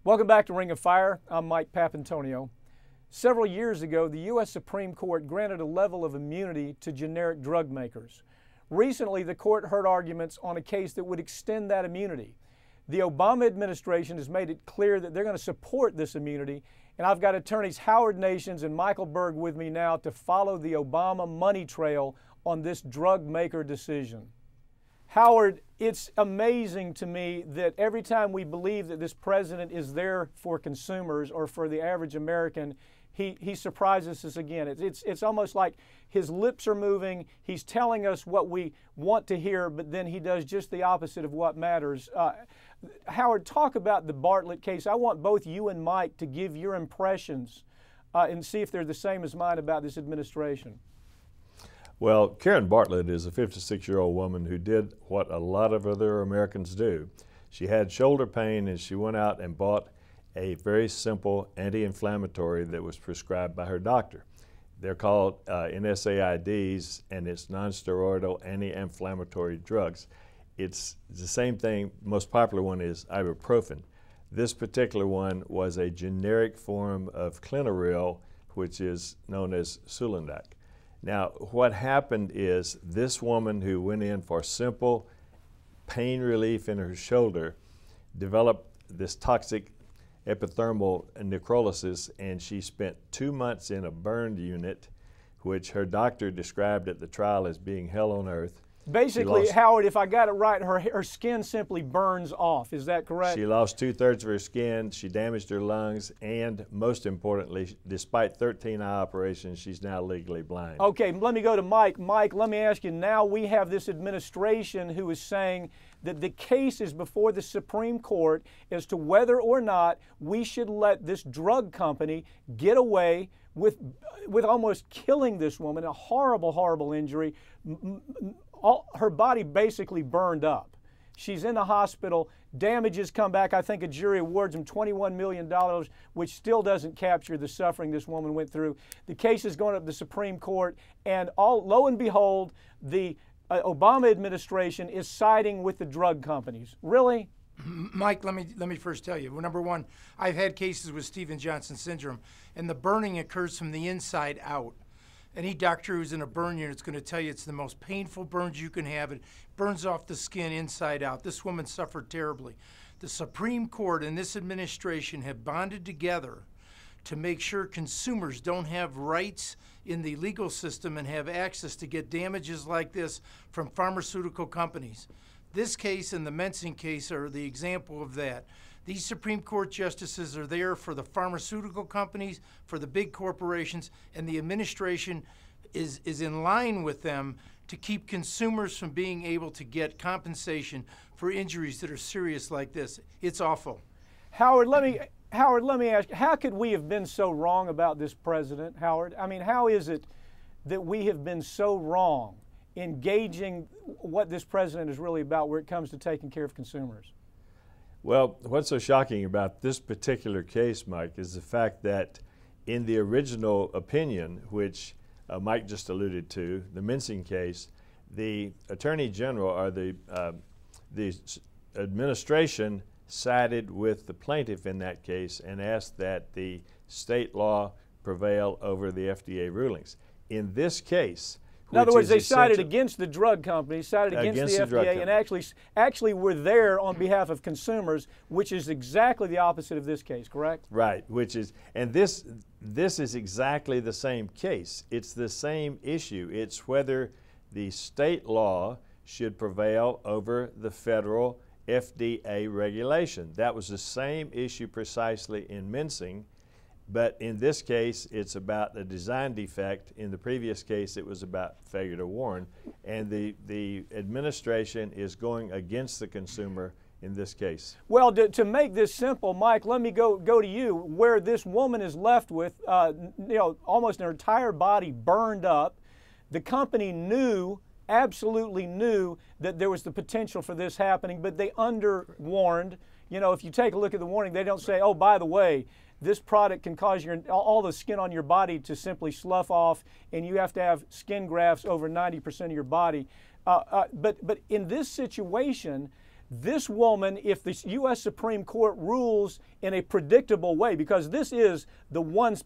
Welcome back to Ring of Fire. I'm Mike Papantonio. Several years ago, the U.S. Supreme Court granted a level of immunity to generic drug makers. Recently, the court heard arguments on a case that would extend that immunity. The Obama administration has made it clear that they're going to support this immunity, and I've got attorneys Howard Nations and Michael Burg with me now to follow the Obama money trail on this drug maker decision. Howard, it's amazing to me that every time we believe that this president is there for consumers or for the average American, he surprises us again. It's almost like his lips are moving, he's telling us what we want to hear, but then he does just the opposite of what matters. Howard, talk about the Bartlett case. I want both you and Mike to give your impressions and see if they're the same as mine about this administration. Well, Karen Bartlett is a 56-year-old woman who did what a lot of other Americans do. She had shoulder pain and she went out and bought a very simple anti-inflammatory that was prescribed by her doctor. They're called NSAIDs, and it's non-steroidal anti-inflammatory drugs. It's the same thing. Most popular one is ibuprofen. This particular one was a generic form of Clinaril, which is known as Sulindac. Now, what happened is this woman who went in for simple pain relief in her shoulder developed this toxic epithermal necrolysis, and she spent 2 months in a burned unit, which her doctor described at the trial as being hell on earth. Basically, Howard, if I got it right, her skin simply burns off. Is that correct? She lost 2/3 of her skin, she damaged her lungs, and most importantly, despite 13 eye operations, she's now legally blind. Okay, let me go to Mike. Mike, let me ask you, now we have this administration who is saying that the case is before the Supreme Court as to whether or not we should let this drug company get away with almost killing this woman, a horrible, horrible injury. Her body basically burned up. She's in the hospital. Damages come back. I think a jury awards him $21 million, which still doesn't capture the suffering this woman went through. The case is going up to the Supreme Court, and lo and behold, the Obama administration is siding with the drug companies. Really? Mike, let me first tell you. Well, number one, I've had cases with Stevens-Johnson syndrome, and the burning occurs from the inside out. Any doctor who's in a burn unit is going to tell you it's the most painful burns you can have. It burns off the skin inside out. This woman suffered terribly. The Supreme Court and this administration have bonded together to make sure consumers don't have rights in the legal system and have access to get damages like this from pharmaceutical companies. This case and the Mensing case are the example of that. These Supreme Court justices are there for the pharmaceutical companies, for the big corporations, and the administration is in line with them to keep consumers from being able to get compensation for injuries that are serious like this. It's awful. Howard, let me ask you, how could we have been so wrong about this president, Howard? I mean, how is it that we have been so wrong in gauging what this president is really about where it comes to taking care of consumers? Well, what's so shocking about this particular case, Mike, is the fact that in the original opinion, which Mike just alluded to, the Mensing case, the Attorney General or the administration sided with the plaintiff in that case and asked that the state law prevail over the FDA rulings. In this case, in other words, they sided against the drug companies, sided against the FDA, and actually were there on behalf of consumers, which is exactly the opposite of this case, correct? Right, and this is exactly the same case. It's the same issue. It's whether the state law should prevail over the federal FDA regulation. That was the same issue precisely in Mensing. But in this case, it's about a design defect. In the previous case, it was about failure to warn. And the administration is going against the consumer in this case. Well, to make this simple, Mike, let me go to you, where this woman is left with almost her entire body burned up. The company absolutely knew that there was the potential for this happening, but they underwarned. You know, if you take a look at the warning, they don't say, oh, by the way, this product can cause all the skin on your body to simply slough off, and you have to have skin grafts over 90% of your body. But in this situation, This woman, if the U.S. Supreme Court rules in a predictable way, because this is the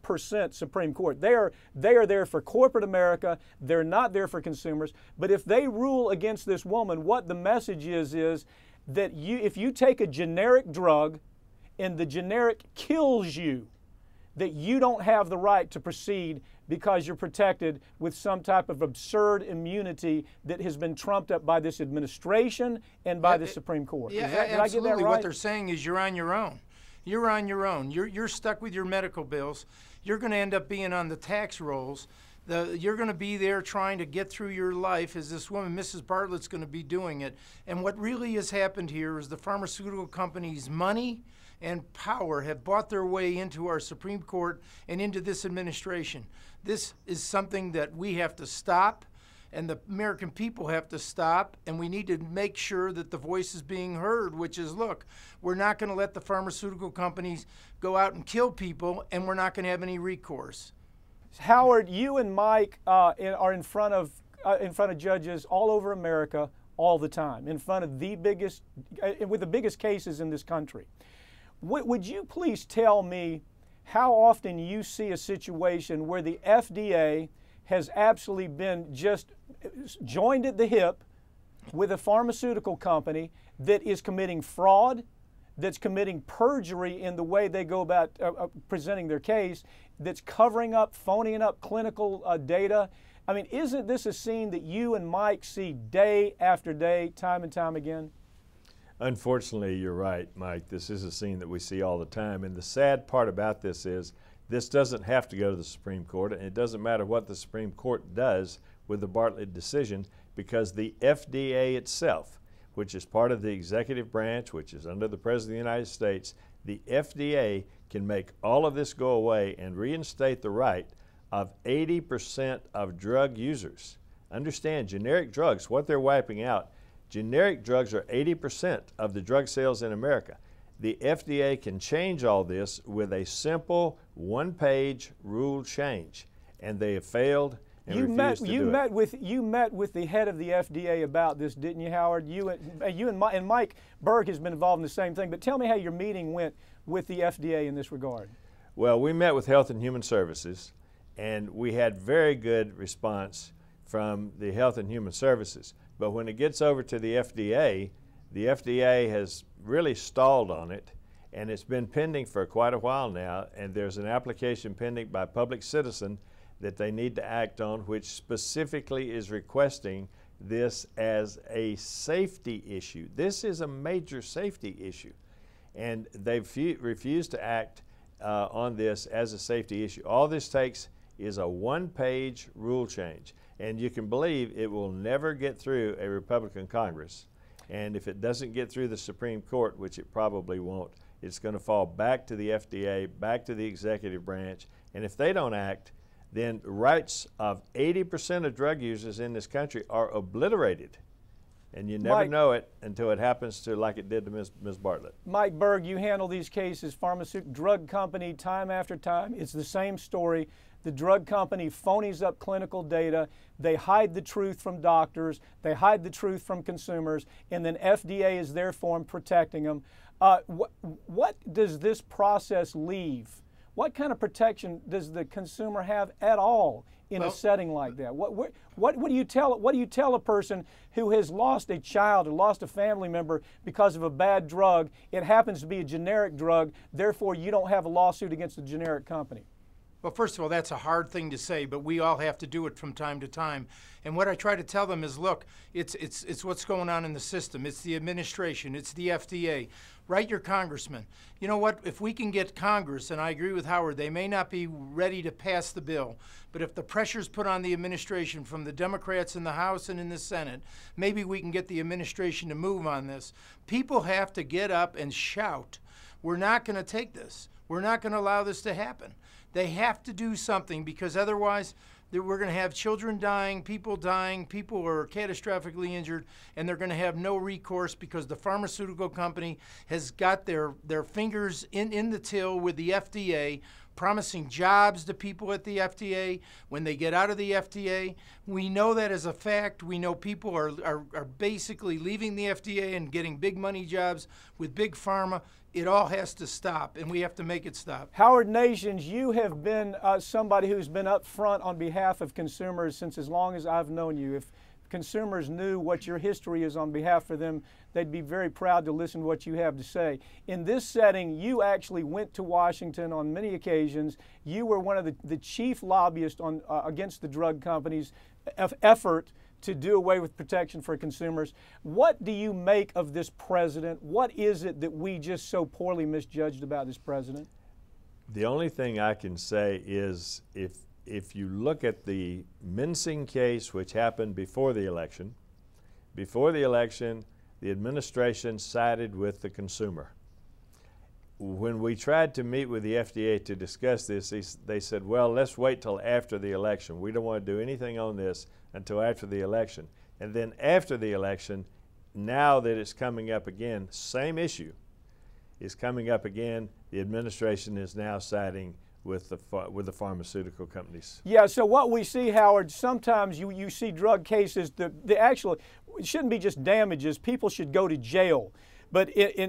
1% Supreme Court. They are there for corporate America. They're not there for consumers. But if they rule against this woman, what the message is that if you take a generic drug and the generic kills you, that you don't have the right to proceed because you're protected with some type of absurd immunity that has been trumped up by this administration and by the Supreme Court. Yeah, did I get that absolutely. right? What they're saying is you're on your own. You're on your own. You're stuck with your medical bills. You're going to end up being on the tax rolls. You're going to be there trying to get through your life as this woman, Mrs. Bartlett's going to be doing it. And what really has happened here is the pharmaceutical companies' money and power have bought their way into our Supreme Court and into this administration. This is something that we have to stop, and the American people have to stop, and we need to make sure that the voice is being heard, which is, look, we're not going to let the pharmaceutical companies go out and kill people, and we're not going to have any recourse. Howard, you and Mike are in front of judges all over America all the time, in front of the biggest, with the biggest cases in this country. Would you please tell me how often you see a situation where the FDA has absolutely been just joined at the hip with a pharmaceutical company that is committing fraud, that's committing perjury in the way they go about presenting their case, that's covering up, phoning up clinical data? I mean, isn't this a scene that you and Mike see day after day, time and time again? Unfortunately, you're right, Mike. This is a scene that we see all the time. And the sad part about this is this doesn't have to go to the Supreme Court, and it doesn't matter what the Supreme Court does with the Bartlett decision, because the FDA itself, which is part of the executive branch, which is under the President of the United States, the FDA can make all of this go away and reinstate the right of 80% of drug users. Understand, generic drugs, what they're wiping out, generic drugs are 80% of the drug sales in America. The FDA can change all this with a simple one-page rule change, and they have failed and refused to do it. You met with the head of the FDA about this, didn't you, Howard? You and Mike Burg has been involved in the same thing, but tell me how your meeting went with the FDA in this regard. Well, we met with Health and Human Services, and we had very good response from the Health and Human Services. But when it gets over to the FDA has really stalled on it, and it's been pending for quite a while now, and there's an application pending by Public Citizen that they need to act on, which specifically is requesting this as a safety issue. This is a major safety issue, and they've refused to act on this as a safety issue. All this takes is a one-page rule change, and you can believe it will never get through a Republican Congress. And if it doesn't get through the Supreme Court, which it probably won't, it's going to fall back to the FDA, back to the executive branch, and if they don't act, then rights of 80% of drug users in this country are obliterated. And you never know it until it happens to, like it did to Ms. Bartlett. Mike Burg, you handle these cases, pharmaceutical drug company, time after time. It's the same story. The drug company phonies up clinical data. They hide the truth from doctors. They hide the truth from consumers. And then FDA is there for them, protecting them. What does this process leave? What kind of protection does the consumer have at all in a setting like that? What do you tell a person who has lost a child or lost a family member because of a bad drug? It happens to be a generic drug, therefore you don't have a lawsuit against the generic company. Well, first of all, that's a hard thing to say, but we all have to do it from time to time. And what I try to tell them is, look, it's what's going on in the system. It's the administration. It's the FDA. Write your congressman. You know what? If we can get Congress, and I agree with Howard, they may not be ready to pass the bill, but if the pressure's put on the administration from the Democrats in the House and in the Senate, maybe we can get the administration to move on this. People have to get up and shout, we're not going to take this. We're not going to allow this to happen. They have to do something, because otherwise that we're going to have children dying, people who are catastrophically injured, and they're going to have no recourse because the pharmaceutical company has got their fingers in the till with the FDA, promising jobs to people at the FDA when they get out of the FDA. We know that as a fact. We know people are basically leaving the FDA and getting big money jobs with big pharma. It all has to stop, and we have to make it stop. Howard Nations, you have been somebody who's been up front on behalf of consumers since as long as I've known you. If consumers knew what your history is on behalf of them, they'd be very proud to listen to what you have to say. In this setting, you actually went to Washington on many occasions. You were one of the chief lobbyists on against the drug companies' effort to do away with protection for consumers. What do you make of this president? What is it that we just so poorly misjudged about this president? The only thing I can say is if you look at the Mincing case, which happened before the election, the administration sided with the consumer. When we tried to meet with the FDA to discuss this, they said, well, let's wait till after the election. We don't want to do anything on this until after the election. And then after the election, now that it's coming up again, same issue is coming up again, the administration is now siding with the pharmaceutical companies. Yeah, so what we see, Howard, sometimes you see drug cases, the actual, it shouldn't be just damages, people should go to jail. But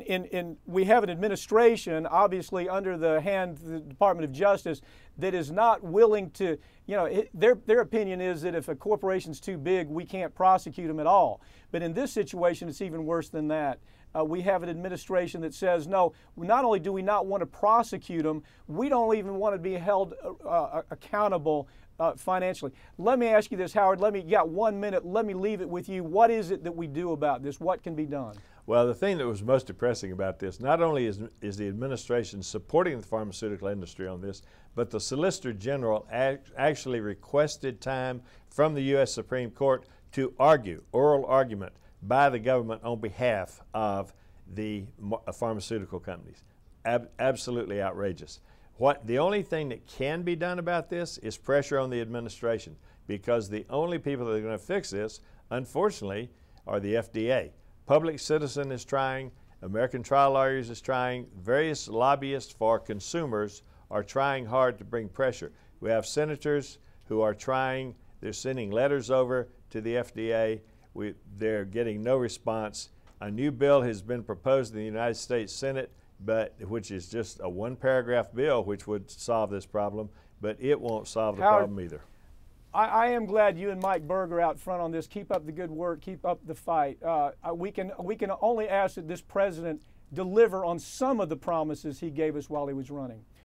we have an administration, obviously under the hand of the Department of Justice, that is not willing to, their opinion is that if a corporation's too big, we can't prosecute them at all. But in this situation, it's even worse than that. We have an administration that says, no, not only do we not want to prosecute them, we don't even want to be held accountable financially. Let me ask you this, Howard. You got 1 minute. Let me leave it with you. What is it that we do about this? What can be done? Well, the thing that was most depressing about this, not only is the administration supporting the pharmaceutical industry on this, but the Solicitor General actually requested time from the U.S. Supreme Court to argue, oral argument, by the government on behalf of the pharmaceutical companies. Absolutely outrageous. The only thing that can be done about this is pressure on the administration, because the only people that are going to fix this, unfortunately, are the FDA. Public Citizen is trying, American Trial Lawyers is trying, various lobbyists for consumers are trying hard to bring pressure. We have senators who are trying, they're sending letters over to the FDA. They're getting no response. A new bill has been proposed in the United States Senate, which is just a one-paragraph bill which would solve this problem, but it won't solve the problem either. I am glad you and Mike Burg are out front on this. Keep up the good work. Keep up the fight. We can only ask that this president deliver on some of the promises he gave us while he was running.